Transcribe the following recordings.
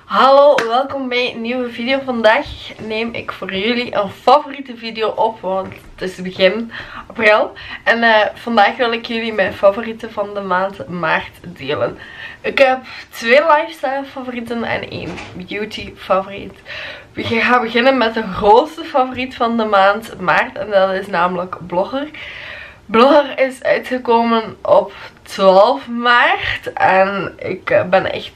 Hallo, welkom bij een nieuwe video. Vandaag neem ik voor jullie een favoriete video op, want het is begin april. En vandaag wil ik jullie mijn favorieten van de maand maart delen. Ik heb 2 lifestyle favorieten en 1 beauty favoriet. We gaan beginnen met de grootste favoriet van de maand maart en dat is namelijk Blogger. Blogger is uitgekomen op 12 maart en ik ben echt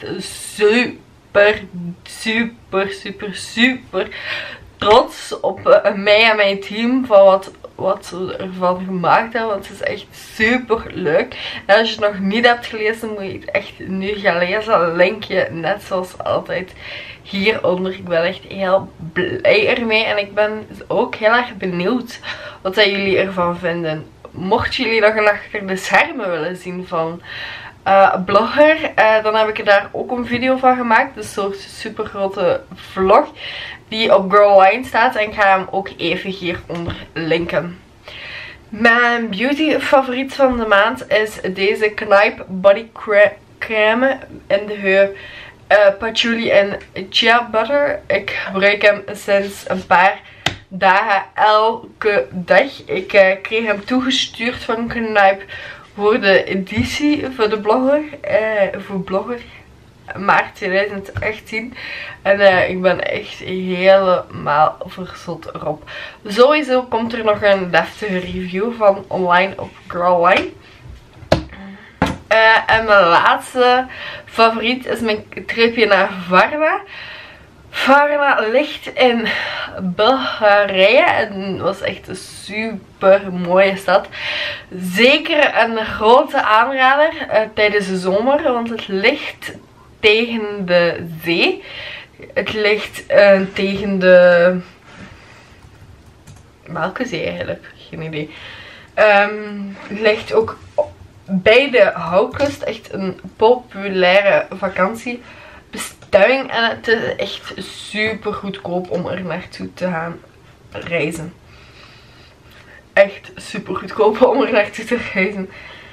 super trots op mij en mijn team van wat ze ervan gemaakt hebben. Want het is echt super leuk. En als je het nog niet hebt gelezen, moet je het echt nu gaan lezen. Linkje net zoals altijd hieronder. Ik ben echt heel blij ermee. En ik ben ook heel erg benieuwd wat jullie ervan vinden. Mochten jullie nog een achter de schermen willen zien van Blogger, dan heb ik er daar ook een video van gemaakt. Een soort super grote vlog die op Girlline staat. En ik ga hem ook even hieronder linken. Mijn beauty favoriet van de maand is deze Knaipe Body Crème in de geur patchouli en chia butter. Ik gebruik hem sinds een paar dagen elke dag. Ik kreeg hem toegestuurd van Knaipe voor de editie voor de Blogger maart 2018 en ik ben echt helemaal verzot erop. Sowieso komt er nog een deftige review van online op Girlline. En mijn laatste favoriet is mijn tripje naar Varna. Varna ligt in Bulgarije en was echt een super mooie stad. Zeker een grote aanrader tijdens de zomer, want het ligt tegen de zee. Het ligt tegen de... welke zee eigenlijk? Geen idee. Het ligt ook bij de Houtkust. Echt een populaire vakantiebestemming. En het is echt super goedkoop om er naartoe te gaan reizen. Echt super goedkoop om er naartoe te reizen.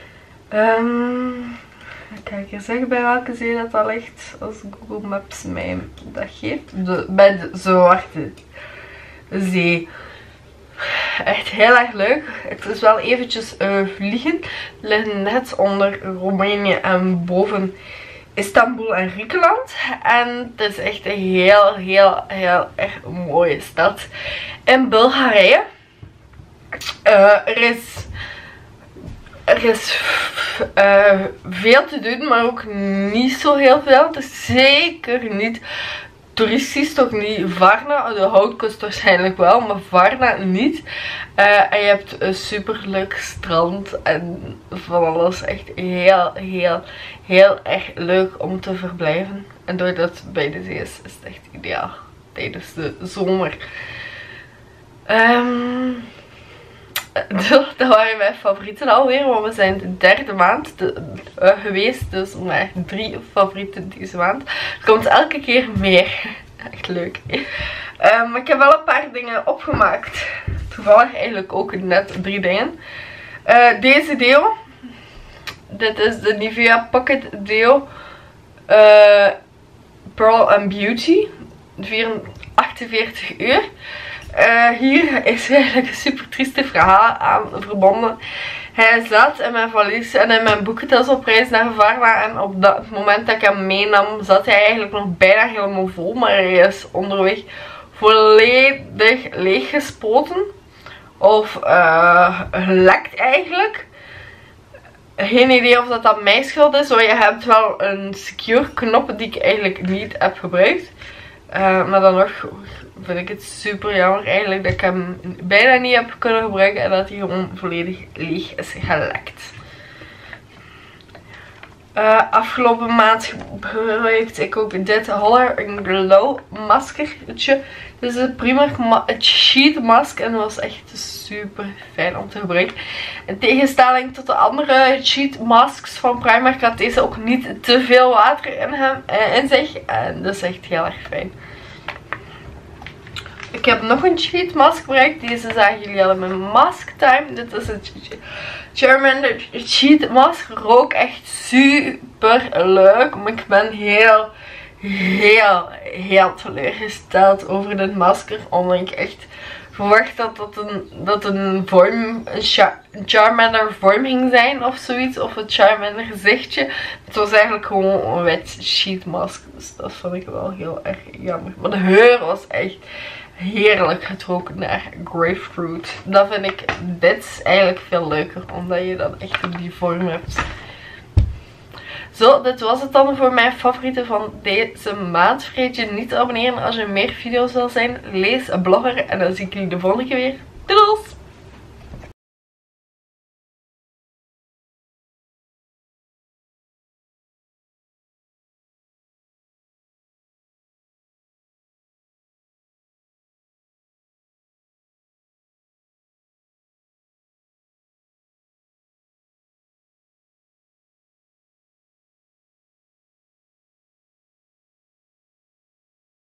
Kijk eens zeggen bij welke zee dat ligt. Als Google Maps mij dat geeft. Bij de Zwarte Zee. Echt heel erg leuk. Het is wel eventjes vliegen. Het ligt net onder Roemenië en boven Istanbul en Griekenland. En het is echt een heel erg mooie stad in Bulgarije. Er is veel te doen, maar ook niet zo heel veel. Het is zeker niet toeristisch, toch niet. Varna, de Houtkust waarschijnlijk wel, maar Varna niet. En je hebt een super leuk strand en van alles. Echt heel erg leuk om te verblijven. En doordat het bij de zee is het echt ideaal tijdens de zomer. Dat waren mijn favorieten alweer, want we zijn de 3e maand geweest, dus maar 3 favorieten deze maand. Er komt elke keer meer. Echt leuk. Maar ik heb wel een paar dingen opgemaakt. Toevallig eigenlijk ook net 3 dingen. Deze deo. Dit is de Nivea Pocket Deo Pearl and Beauty. 48 uur. Hier is eigenlijk een super trieste verhaal aan verbonden. Hij zat in mijn valies en in mijn boekentas op reis naar Varna. En op dat moment dat ik hem meenam, zat hij eigenlijk nog bijna helemaal vol. Maar hij is onderweg volledig leeggespoten. Of gelekt eigenlijk. Geen idee of dat mijn schuld is. Maar je hebt wel een secure knop die ik eigenlijk niet heb gebruikt. Maar dan nog vind ik het super jammer eigenlijk dat ik hem bijna niet heb kunnen gebruiken. En dat hij gewoon volledig leeg is gelekt. Afgelopen maand gebruikte ik ook dit Holler Glow maskertje. Dit is een Primark Sheet Mask en dat was echt super fijn om te gebruiken. In tegenstelling tot de andere sheet masks van Primark had deze ook niet te veel water in zich. En dat is echt heel erg fijn. Ik heb nog een sheet mask gebruikt. Deze zagen jullie al in mijn mask time. Dit is een Charmander sheet mask. Rook echt super leuk. Maar ik ben heel teleurgesteld over dit masker. Omdat ik echt verwacht dat een Charmander vorm ging zijn of zoiets. Of een Charmander gezichtje. Het was eigenlijk gewoon een wit sheet mask. Dus dat vond ik wel heel erg jammer. Maar de geur was echt heerlijk getrokken naar grapefruit. Dat vind ik dit eigenlijk veel leuker. Omdat je dan echt in die vorm hebt. Zo, dit was het dan voor mijn favorieten van deze maand. Vergeet je niet te abonneren als je meer video's wil zijn. Lees een blogger en dan zie ik jullie de volgende keer weer. Doedels!